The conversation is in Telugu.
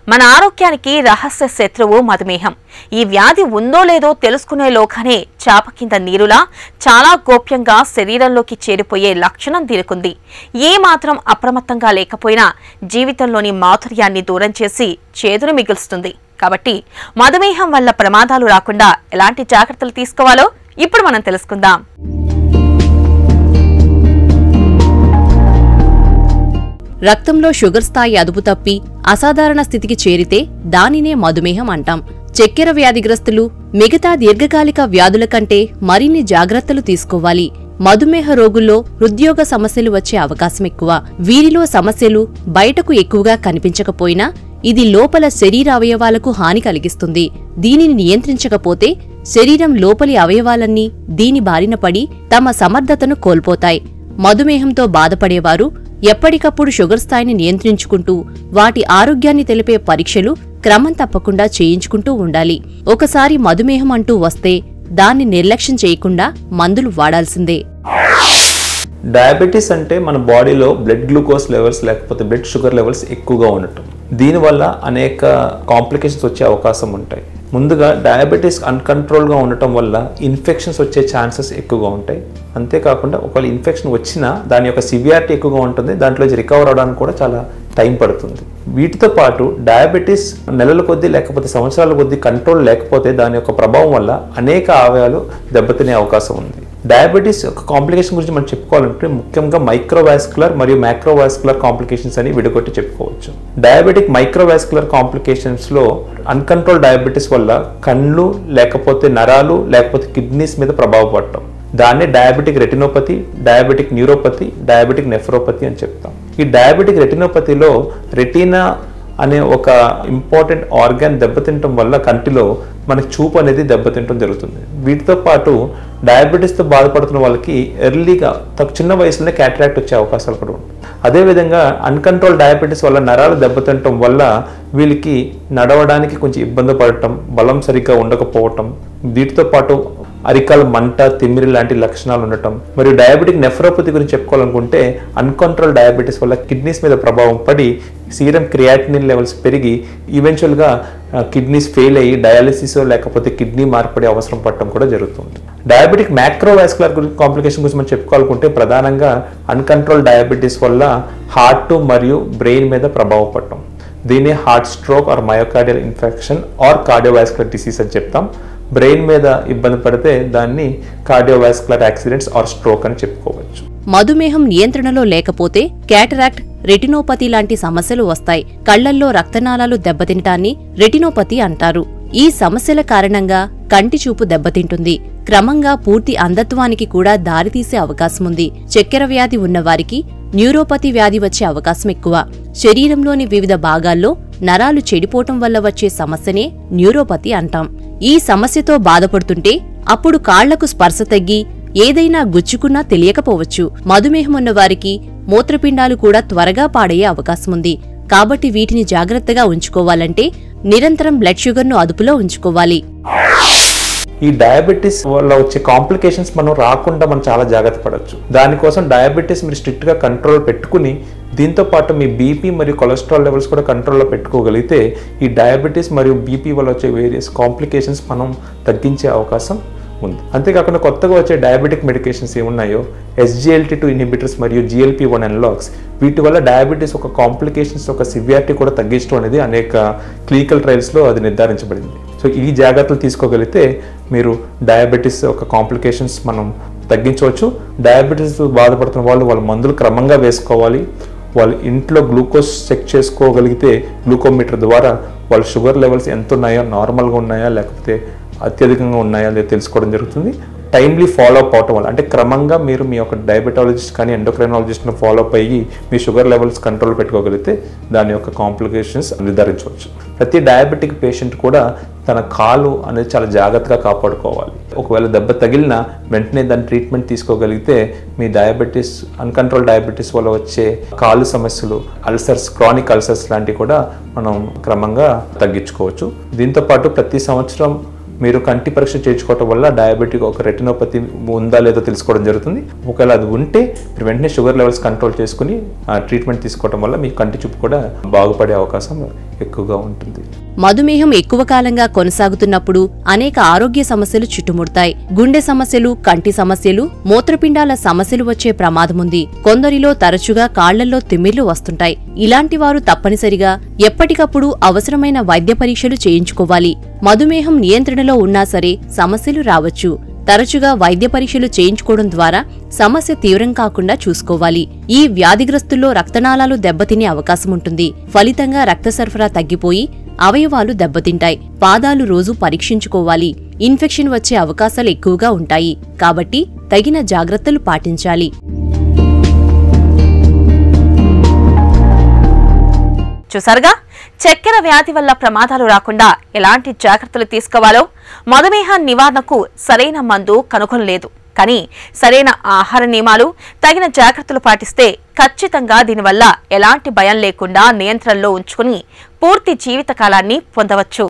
మన ఆరోగ్యానికి రహస్య శత్రువు మధుమేహం. ఈ వ్యాధి ఉందో లేదో తెలుసుకునేలోగానే చాప కింద నీరులా చాలా గోప్యంగా శరీరంలోకి చేరిపోయే లక్షణం దీనికుంది. ఏ మాత్రం అప్రమత్తంగా లేకపోయినా జీవితంలోని మాధుర్యాన్ని దూరం చేసి చేదును మిగులుస్తుంది. కాబట్టి మధుమేహం వల్ల ప్రమాదాలు రాకుండా ఎలాంటి జాగ్రత్తలు తీసుకోవాలో ఇప్పుడు మనం తెలుసుకుందాం. రక్తంలో షుగర్ స్థాయి అదుపు తప్పి అసాధారణ స్థితికి చేరితే దానినే మధుమేహం అంటాం. చక్కెర వ్యాధిగ్రస్తులు మిగతా దీర్ఘకాలిక వ్యాధుల కంటే మరిన్ని జాగ్రత్తలు తీసుకోవాలి. మధుమేహ రోగుల్లో హృద్యోగ సమస్యలు వచ్చే అవకాశం ఎక్కువ. వీరిలో సమస్యలు బయటకు ఎక్కువగా కనిపించకపోయినా ఇది లోపల శరీర అవయవాలకు హాని కలిగిస్తుంది. దీనిని నియంత్రించకపోతే శరీరం లోపలి అవయవాలన్నీ దీని బారిన పడి తమ సమర్థతను కోల్పోతాయి. మధుమేహంతో బాధపడేవారు ఎప్పటికప్పుడు షుగర్ స్థాయిని నియంత్రించుకుంటూ వాటి ఆరోగ్యాన్ని తెలిపే పరీక్షలు క్రమం తప్పకుండా చేయించుకుంటూ ఉండాలి. ఒకసారి మధుమేహం అంటూ వస్తే దాన్ని నిర్లక్ష్యం చేయకుండా మందులు వాడాల్సిందే. డయాబెటీస్ అంటే మన బాడీలో బ్లడ్ గ్లూకోజ్ లెవెల్స్ లేకపోతే బ్లడ్ షుగర్ లెవెల్స్ ఎక్కువగా ఉండటం. దీనివల్ల అనేక కాంప్లికేషన్స్ వచ్చే అవకాశం ఉంటాయి. ముందుగా డయాబెటీస్ అన్కంట్రోల్గా ఉండటం వల్ల ఇన్ఫెక్షన్స్ వచ్చే ఛాన్సెస్ ఎక్కువగా ఉంటాయి. అంతేకాకుండా ఒకవేళ ఇన్ఫెక్షన్ వచ్చినా దాని యొక్క సివియారిటీ ఎక్కువగా ఉంటుంది. దాంట్లో రికవర్ అవడానికి కూడా చాలా టైం పడుతుంది. వీటితో పాటు డయాబెటీస్ నెలల కొద్దీ లేకపోతే సంవత్సరాల కొద్దీ కంట్రోల్ లేకపోతే దాని యొక్క ప్రభావం వల్ల అనేక అవయవాలు దెబ్బతినే అవకాశం ఉంది. డయాబెటీస్ యొక్క కాంప్లికేషన్ గురించి మనం చెప్పుకోవాలంటే ముఖ్యంగా మైక్రోవాస్కులర్ మరియు మైక్రోవాస్కులర్ కాంప్లికేషన్స్ అని విడగొట్టి చెప్పుకోవచ్చు. డయాబెటిక్ మైక్రోవాస్కులర్ కాంప్లికేషన్స్లో అన్కంట్రోల్ డయాబెటీస్ వల్ల కళ్ళు లేకపోతే నరాలు లేకపోతే కిడ్నీస్ మీద ప్రభావం పడటం. దాన్ని diabetic retinopathy, diabetic neuropathy, diabetic nephropathy అని చెప్తాం. ఈ డయాబెటిక్ రెటినోపతిలో రెటీనా అనే ఒక ఇంపార్టెంట్ ఆర్గాన్ దెబ్బతింటం వల్ల కంటిలో మనకి చూపు అనేది దెబ్బతింటం జరుగుతుంది. వీటితో పాటు డయాబెటీస్తో బాధపడుతున్న వాళ్ళకి ఎర్లీగా చిన్న వయసులోనే క్యాటరాక్ట్ వచ్చే అవకాశాలు కూడా ఉంటాయి. అదేవిధంగా అన్కంట్రోల్ డయాబెటీస్ వల్ల నరాలు దెబ్బతింటం వల్ల వీళ్ళకి నడవడానికి కొంచెం ఇబ్బంది పడటం, బలం సరిగ్గా ఉండకపోవటం, వీటితో పాటు అరికాల మంట, తిమ్మిరి లాంటి లక్షణాలు ఉండటం. మరియు డయాబెటిక్ నెఫ్రోపతి గురించి చెప్పుకోవాలనుకుంటే అన్కంట్రోల్ డయాబెటీస్ వల్ల కిడ్నీస్ మీద ప్రభావం పడి సీరం క్రియాటినిన్ లెవెల్స్ పెరిగి ఈవెన్చువల్గా కిడ్నీస్ ఫెయిల్ అయ్యి డయాలిసిస్ లేకపోతే కిడ్నీ మార్పిడి అవసరం పడటం కూడా జరుగుతుంది. డయాబెటిక్ మ్యాక్రోవాస్కులర్ కాంప్లికేషన్ గురించి మనం చెప్పుకోవాలనుకుంటే ప్రధానంగా అన్కంట్రోల్ డయాబెటీస్ వల్ల హార్ట్ మరియు బ్రెయిన్ మీద ప్రభావం పడటం. దీన్ని heart stroke or myocardial infection or cardiovascular disease అని చెప్తాం. బ్రెయిన్ మీద ఇబ్బంది పడితే దాన్ని కార్డియోవాస్కులర్ యాక్సిడెంట్స్ ఆర్ స్ట్రోక్ అని చెప్పుకోవచ్చు. మధుమేహం నియంత్రణలో లేకపోతే క్యాటరాక్ట్, రెటినోపతి లాంటి సమస్యలు వస్తాయి. కళ్లల్లో రక్తనాళాలు దెబ్బతింటాన్ని రెటినోపతి అంటారు. ఈ సమస్యల కారణంగా కంటి చూపు దెబ్బతింటుంది. క్రమంగా పూర్తి అంధత్వానికి కూడా దారితీసే అవకాశముంది. చక్కెర వ్యాధి ఉన్నవారికి న్యూరోపతి వ్యాధి వచ్చే అవకాశం ఎక్కువ. శరీరంలోని వివిధ భాగాల్లో నరాలు చెడిపోవటం వల్ల వచ్చే సమస్యనే న్యూరోపతి అంటాం. ఈ సమస్యతో బాధపడుతుంటే అప్పుడు కాళ్లకు స్పర్శ తగ్గి ఏదైనా గుచ్చుకున్నా తెలియకపోవచ్చు. మధుమేహం ఉన్నవారికి మూత్రపిండాలు కూడా త్వరగా పాడయ్యే అవకాశముంది. కాబట్టి వీటిని జాగ్రత్తగా ఉంచుకోవాలంటే నిరంతరం బ్లడ్ షుగర్ను అదుపులో ఉంచుకోవాలి. ఈ డయాబెటీస్ వల్ల వచ్చే కాంప్లికేషన్స్ మనం రాకుండా మనం చాలా జాగ్రత్త పడవచ్చు. దానికోసం డయాబెటీస్ మీరు స్ట్రిక్ట్గా కంట్రోల్ పెట్టుకుని దీంతో పాటు మీ బీపీ మరియు కొలెస్ట్రాల్ లెవెల్స్ కూడా కంట్రోల్లో పెట్టుకోగలిగితే ఈ డయాబెటీస్ మరియు బీపీ వల్ల వచ్చే వేరియస్ కాంప్లికేషన్స్ మనం తగ్గించే అవకాశం ఉంది. అంతేకాకుండా కొత్తగా వచ్చే డయాబెటిక్ మెడికేషన్స్ ఏమున్నాయో SGLT2 ఇన్హిబిటర్స్ మరియు GLP-1 అనలాగ్స్, వీటి వల్ల డయాబెటీస్ ఒక కాంప్లికేషన్స్ ఒక సివియారిటీ కూడా తగ్గించడం అనేది అనేక క్లినికల్ ట్రయల్స్లో అది నిర్ధారించబడింది. సో ఈ జాగ్రత్తలు తీసుకోగలిగితే మీరు డయాబెటీస్ ఒక కాంప్లికేషన్స్ మనం తగ్గించవచ్చు. డయాబెటీస్ బాధపడుతున్న వాళ్ళు వాళ్ళ మందులు క్రమంగా వేసుకోవాలి. వాళ్ళు ఇంట్లో గ్లూకోజ్ చెక్ చేసుకోగలిగితే గ్లూకోమీటర్ ద్వారా వాళ్ళ షుగర్ లెవెల్స్ ఎంత ఉన్నాయో, నార్మల్గా ఉన్నాయా లేకపోతే అత్యధికంగా ఉన్నాయా లేదా తెలుసుకోవడం జరుగుతుంది. టైమ్లీ ఫాలో అప్ అవటం వల్ల అంటే క్రమంగా మీరు మీ యొక్క డయాబెటాలజిస్ట్ కానీ ఎండోక్రైనాలజిస్ట్ని ఫాలో అప్ అయ్యి మీ షుగర్ లెవెల్స్ కంట్రోల్ పెట్టుకోగలిగితే దాని యొక్క కాంప్లికేషన్స్ నిర్ధారించవచ్చు. ప్రతి డయాబెటిక్ పేషెంట్ కూడా తన కాలు అనేది చాలా జాగ్రత్తగా కాపాడుకోవాలి. ఒకవేళ దెబ్బ తగిలినా వెంటనే దాని ట్రీట్మెంట్ తీసుకోగలిగితే మీ డయాబెటీస్, అన్కంట్రోల్ డయాబెటీస్ వల్ల వచ్చే కాలు సమస్యలు, అల్సర్స్, క్రానిక్ అల్సర్స్ లాంటివి కూడా మనం క్రమంగా తగ్గించుకోవచ్చు. దీంతోపాటు ప్రతి సంవత్సరం మీరు కంటి పరీక్ష చేయించుకోవటం వల్ల డయాబెటిక్ ఒక రెటినోపతి ఉందా లేదో తెలుసుకోవడం జరుగుతుంది. ఒకవేళ అది ఉంటే మీరు వెంటనే షుగర్ లెవెల్స్ కంట్రోల్ చేసుకుని ట్రీట్మెంట్ తీసుకోవడం వల్ల మీ కంటి చూపు కూడా బాగుపడే అవకాశం ఎక్కువగా ఉంటుంది. మధుమేహం ఎక్కువ కాలంగా కొనసాగుతున్నప్పుడు అనేక ఆరోగ్య సమస్యలు చుట్టుముడతాయి. గుండె సమస్యలు, కంటి సమస్యలు, మూత్రపిండాల సమస్యలు వచ్చే ప్రమాదముంది. కొందరిలో తరచుగా కాళ్లల్లో తిమ్మిర్లు వస్తుంటాయి. ఇలాంటి వారు తప్పనిసరిగా ఎప్పటికప్పుడు అవసరమైన వైద్య పరీక్షలు చేయించుకోవాలి. మధుమేహం నియంత్రణలో ఉన్నా సరే సమస్యలు రావచ్చు. తరచుగా వైద్య పరీక్షలు చేయించుకోవడం ద్వారా సమస్య తీవ్రం కాకుండా చూసుకోవాలి. ఈ వ్యాధిగ్రస్తుల్లో రక్తనాళాలు దెబ్బతినే అవకాశం ఉంటుంది. ఫలితంగా రక్త సరఫరా తగ్గిపోయి అవయవాలు దెబ్బతింటాయి. పాదాలు రోజు పరీక్షించుకోవాలి. ఇన్ఫెక్షన్ వచ్చే అవకాశాలు ఎక్కువగా ఉంటాయి. కాబట్టి తగిన జాగ్రత్తలు పాటించాలి. చూసారుగా, చక్కెర వ్యాధి వల్ల ప్రమాదాలు రాకుండా ఎలాంటి జాగ్రత్తలు తీసుకోవాలో. మధుమేహ నివారణకు సరైన మందు కనుగొనలేదు, కానీ సరైన ఆహార నియమాలు, తగిన జాగ్రత్తలు పాటిస్తే ఖచ్చితంగా దీనివల్ల ఎలాంటి భయం లేకుండా నియంత్రణలో ఉంచుకుని పూర్తి జీవితకాలాన్ని పొందవచ్చు.